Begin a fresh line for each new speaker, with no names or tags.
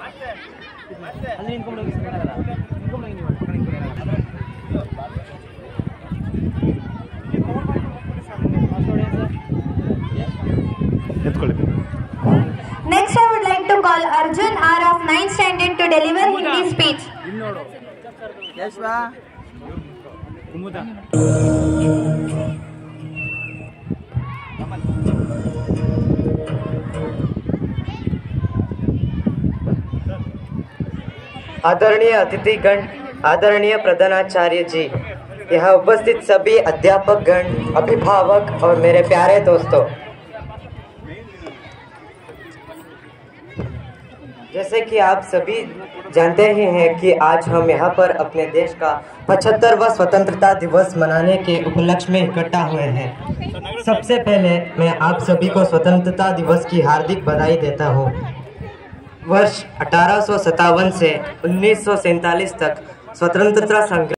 Next, I would like to call Arjun R of 9th standard to deliver Hindi speech.
आदरणीय अतिथिगण, आदरणीय प्रधानाचार्य जी, यहाँ उपस्थित सभी अध्यापक गण, अभिभावक और मेरे प्यारे दोस्तों, जैसे कि आप सभी जानते ही हैं कि आज हम यहाँ पर अपने देश का 75वां स्वतंत्रता दिवस मनाने के उपलक्ष्य में इकट्ठा हुए हैं। सबसे पहले मैं आप सभी को स्वतंत्रता दिवस की हार्दिक बधाई देता हूँ। वर्ष 1857 से 1947 तक स्वतंत्रता संग्राम